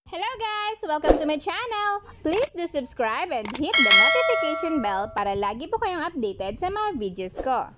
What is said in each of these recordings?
Hello guys! Welcome to my channel! Please do subscribe and hit the notification bell para lagi po kayong updated sa mga videos ko.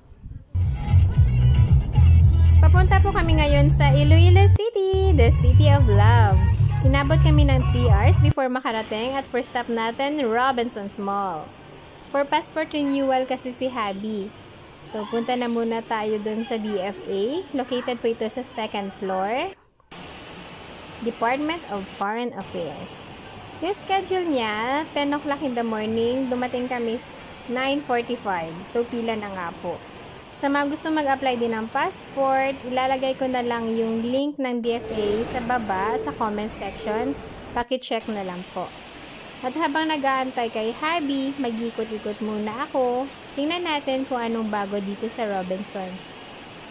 Papunta po kami ngayon sa Iloilo City, the City of Love. Inabot kami ng 3 hours before makarating at first stop natin, Robinsons Mall. For passport renewal kasi si Habi. So punta na muna tayo dun sa DFA. Located po ito sa 2nd floor. Department of Foreign Affairs. Yung schedule niya, 10 o'clock in the morning, dumating kami 9:45. So, pila na nga po. Sa mga gusto mag-apply din ng passport, ilalagay ko na lang yung link ng DFA sa baba, sa comment section. Paki-check na lang po. At habang nag-aantay kay Habi, mag-ikot-ikot muna ako. Tingnan natin kung anong bago dito sa Robinsons.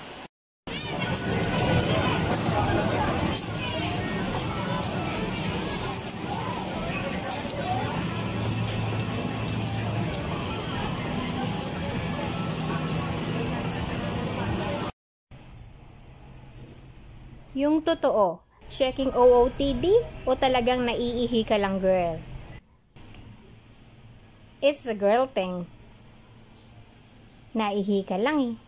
Yung totoo, checking OOTD o talagang naiihi ka lang, girl? It's a girl thing. Naihi ka lang eh.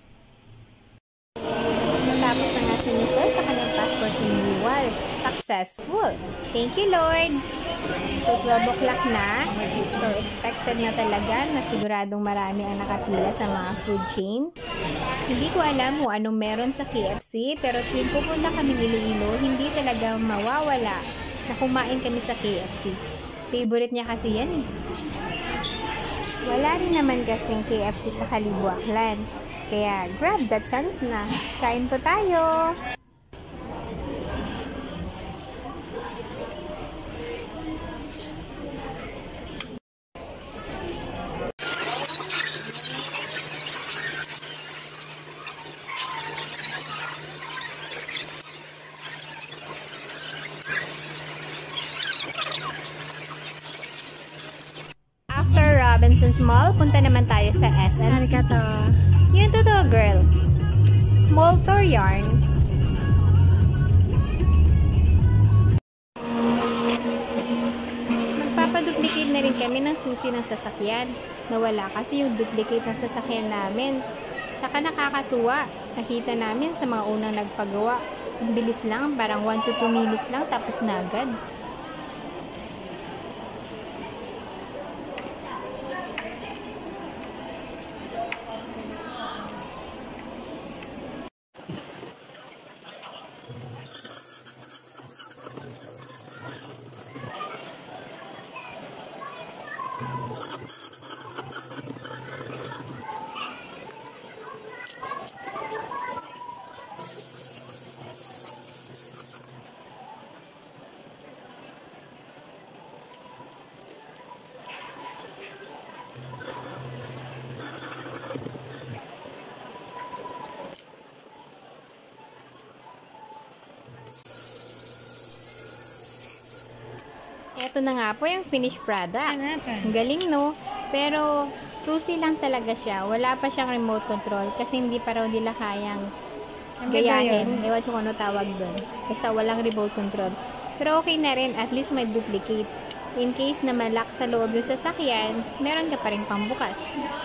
Matapos na nga si Mr. sa kanyang passport renewal. Successful. Thank you, Lord. So, 12 o'clock na. So, expected na talaga na siguradong marami ang nakapila sa mga food chain. Hindi ko alam kung anong meron sa KFC, pero tuwing pupunta kami Iloilo, hindi talaga mawawala na kumain kami sa KFC. Favorite niya kasi yan eh. Wala rin naman kasing KFC sa Kalibuaklan. Kaya grab the chance na. Kain po tayo! Robinsons Mall, punta naman tayo sa SM City. Yun totoo, girl. Mall tour yarn. Magpapaduplicate na rin kami ng susi ng sasakyan. Nawala kasi yung duplicate ng sasakyan namin. Saka nakakatuwa. Nakita namin sa mga unang nagpagawa. Ang bilis lang, parang 1 to 2 minutes lang tapos na agad. Ito na nga po yung finished product. Ang galing, no? Pero, susi lang talaga siya. Wala pa siyang remote control kasi hindi pa raw nila kayang gayahin. Ewan ko kung ano tawag doon. Basta walang remote control. Pero okay na rin. At least may duplicate. In case na malak sa loob yung sasakyan, meron ka pa rin pambukas.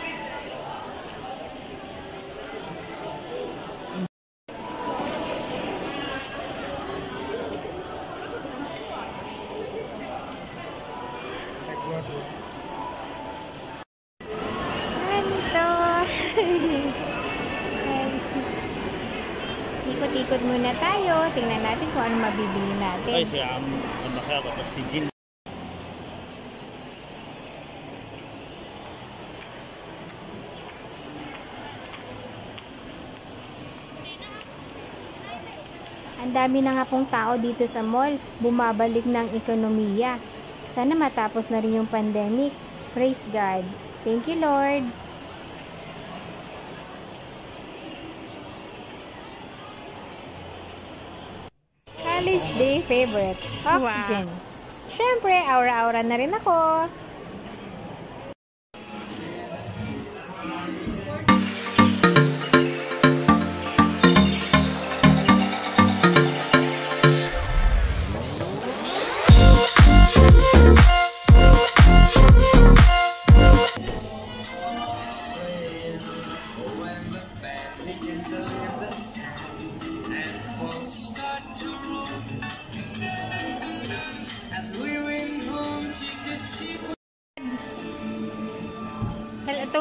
Ikot-ikot muna tayo. Tingnan natin kung ano mabibili natin. Ay, siya ang nakakapag si Jin. Ang dami na nga pong tao dito sa mall. Bumabalik ng ekonomiya. Sana matapos na rin yung pandemic. Praise God. Thank you, Lord. College day favorite, Oxygen. Wow. Syempre, aura-aura na rin ako.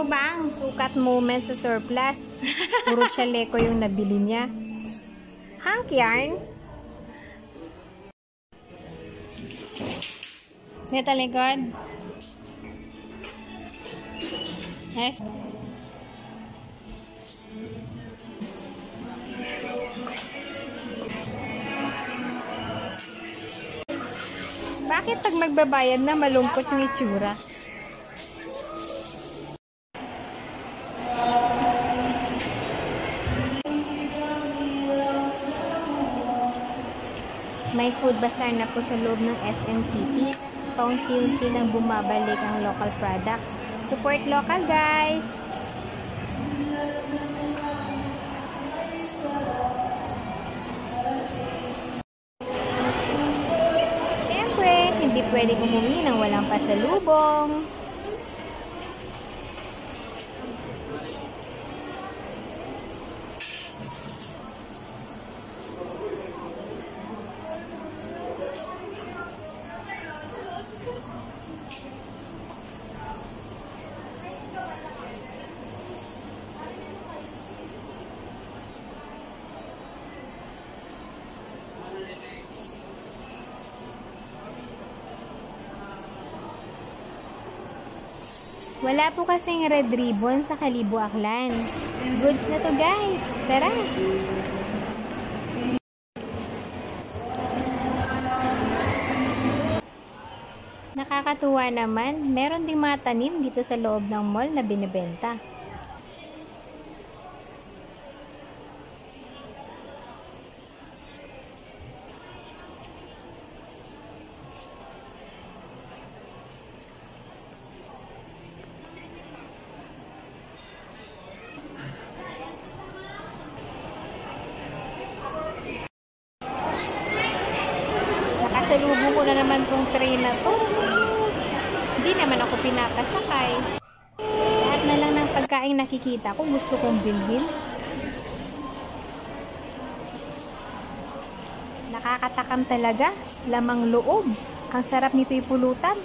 daw ba ang sukat moment sa surplus? Puro chaleco yung nabili niya. Hank yarn? Neta likod? Yes. Bakit pag magbabayad na malungkot yung itsura? May food bazaar na po sa loob ng SM City. Paunti-unti nang bumabalik ang local products. Support local, guys! Siyempre, hindi pwedeng umuwi nang walang pasalubong. Wala po kasing red ribbon sa Kalibo Aklan. Goods na to, guys. Tara! Nakakatuwa naman, meron ding mga tanim dito sa loob ng mall na binibenta. Nakasalubong ko na naman tong train na to. Hindi naman ako pinapasakay. Lahat na lang ng pagkain nakikita ko, gusto kong bilhin. Nakakatakam talaga. Lamang loob. Ang sarap nito ipulutan.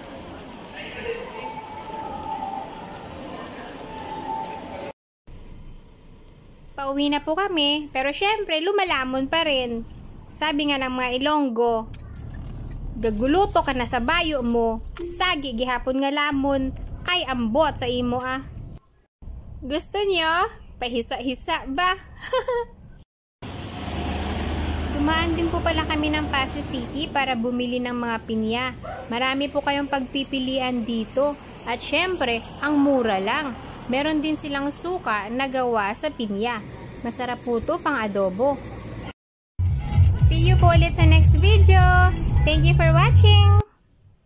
Pauwi na po kami, pero syempre lumalamon pa rin. Sabi nga ng mga Ilonggo, gaguluto ka na sa bayo mo, sagi gihapon nga lamon, ay ambot sa imo ah. Gusto nyo? Pahisa-hisa ba? Dumaan din po pala kami ng Pasay City para bumili ng mga pinya. Marami po kayong pagpipilian dito. At syempre, ang mura lang. Meron din silang suka na gawa sa pinya. Masarap po to pang adobo. See you po ulit sa next video. Thank you for watching!